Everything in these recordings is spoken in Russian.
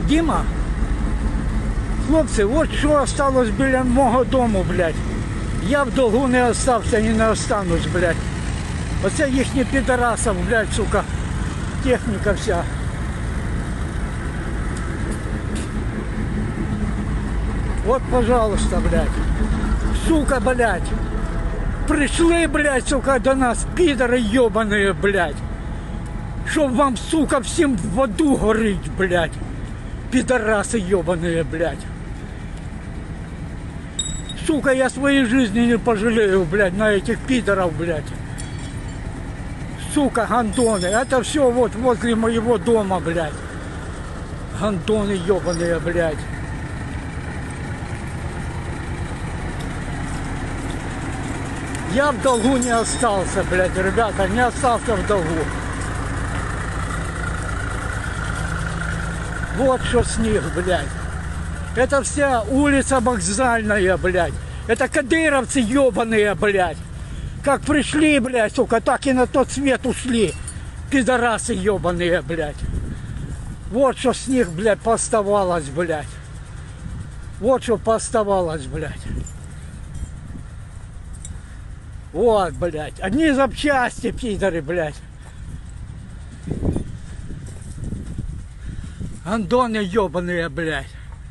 Діма, хлопці, от що осталось біля мого дому, блядь. Я в долгу не остався і не останусь, блядь. Оце їхні підарасов, блядь, сука, техніка вся. Вот, пожалуйста, блядь. Сука, блядь. Пришли, блядь, сука, до нас, пидоры ебаные, блядь. Чтоб вам, сука, всем в аду горить, блядь. Пидорасы ебаные, блядь. Сука, я своей жизни не пожалею, блядь, на этих пидоров, блядь. Сука, гандоны. Это все вот возле моего дома, блядь. Гандоны ебаные, блядь. Я в долгу не остался, блядь, ребята, не остался в долгу. Вот что с них, блядь. Это вся улица Вокзальная, блядь. Это кадыровцы ебаные, блядь. Как пришли, блядь, сука, так и на тот свет ушли. Пидорасы ебаные, блядь. Вот что с них, блядь, пооставалось, блядь. Вот что пооставалось, блядь. Вот, блядь. Одни запчасти, пидоры, блядь. Гандоны ебаные, блядь.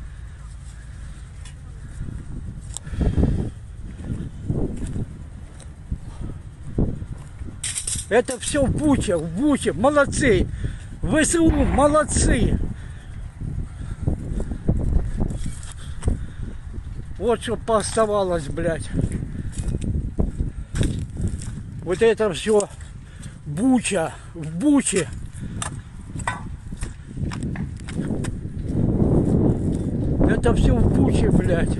Это все в Буче, молодцы. ВСУ, молодцы. Вот что пооставалось, блядь. Вот это все Буча, в Буче. Это все в Буче, блядь.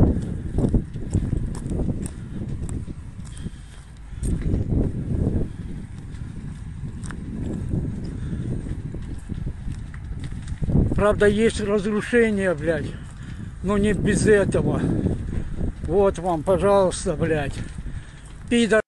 Правда, есть разрушения, блядь. Но не без этого. Вот вам, пожалуйста, блядь. Пидор.